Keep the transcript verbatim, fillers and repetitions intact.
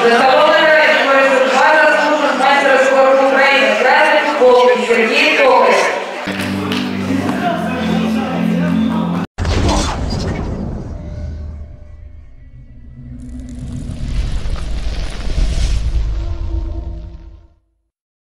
За столом два заслужених майстра спорту України, Красик Полкович, Сергій Токарєв.